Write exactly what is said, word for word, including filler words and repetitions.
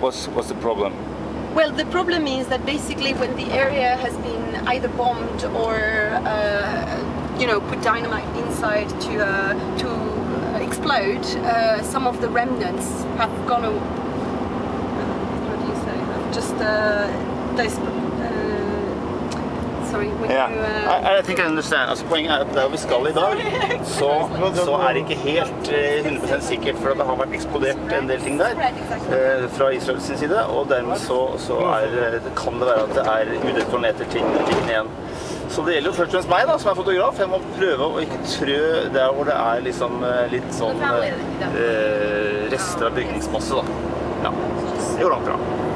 what's, what's the problem? Well, the problem is that basically when the area has been either bombed or, uh, you know, put dynamite inside to, uh, to explode, uh, some of the remnants have gone, uh, what do you say, have just, uh, those, uh, sorry, when Yeah, you, uh, I, I think I understand. Altså, poenget er at der vi skal i dag, så, så er det ikke helt uh, hundre prosent sikkert, for det har vært eksplodert en del ting der uh, fra Israels side, og dermed så, så er, kan det være at det er udetonerte ting, ting igjen. Så det gjelder jo først og fremst meg da, som er fotograf. Jeg må prøve å ikke trø der hvor det er liksom litt sånn uh, rester av bygningsmasse da. Ja, det går langt bra.